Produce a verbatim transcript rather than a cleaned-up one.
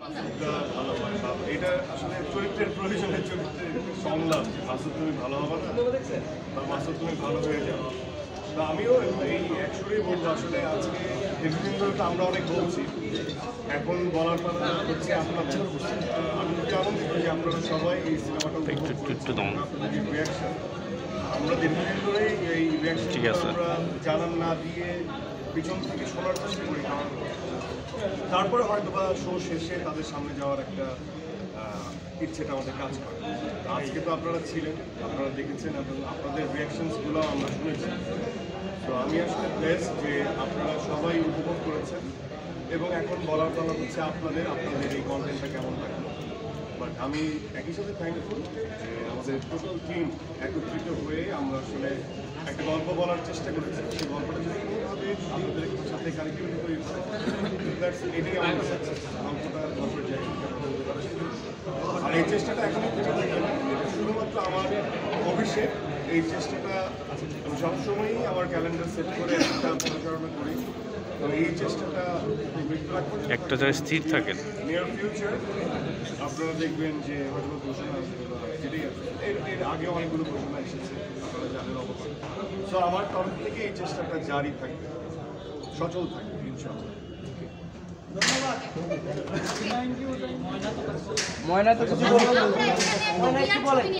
ভালো হয় বা এটা আসলে চরিত্রের প্রয়োজনের চরিত্রের সংলাপ মাসুদ তুমি ভালো হবে না বা মাসুদ তুমি ভালো হয়ে যাও। তো আমিও এই একশোরই বলবো আসলে আজকে দীর্ঘদিন ধরে তো আমরা অনেক বলছি, এখন বলার কথা হচ্ছে আপনাদের আমি খুবই আনন্দিত যে আপনারা সবাই এই সিনেমাটা রিয়াকশন আমরা দীর্ঘদিন ধরেই এই রিয়াকশন আমরা জানান না দিয়ে পিছন থেকে শোনার চেষ্টা করি, কারণ তারপরে হয়তো বা শো শেষে তাদের সামনে যাওয়ার একটা ইচ্ছেটা আমাদের কাজ করে। আজকে তো আপনারা ছিলেন, আপনারা দেখেছেন এবং আপনাদের রিয়াকশনসগুলো আমরা শুনেছি। তো আমি আসলে ব্লেসড যে আপনারা সবাই উপভোগ করেছেন এবং এখন বলার কথা হচ্ছে আপনাদের আপনাদের এই কন্টেন্টটা কেমন লাগে। বাট আমি একই সাথে থ্যাঙ্কফুল যে আমাদের টোটাল টিম একত্রিত হয়ে আমরা আসলে একটা গল্প বলার চেষ্টা করেছি। সেই গল্পটা যদি কোনোভাবে আমাদের সাথে কানেক্টিভিটি তৈরি করে, এটাই আমাদের সাকসেস। গল্পটা গল্পের জায়গা বলতে পারে। আর এই চেষ্টাটা এখনই থেকে থাকে না, এটা শুধুমাত্র আমার অভিষেক। এই চেষ্টাটা আমি সবসময়ই আমার ক্যালেন্ডার সেট করে একটা পরিচালনা করি। তো এই চেষ্টাটা একটা জায়গায় স্থির থাকেন। নিয়ার ফিউচার আপনারা দেখবেন যে হয়তো ঘোষণা আসবে বা যেটাই আসবে, এর এর আগে অনেকগুলো ঘোষণা এসেছে, আপনারা জানেন অবশ্যই। সো আমার তরফ থেকে এই চেষ্টাটা জারি থাকবে, সচল থাকবে ইনশাআল্লাহ। ময়না তো কিছু বলবো।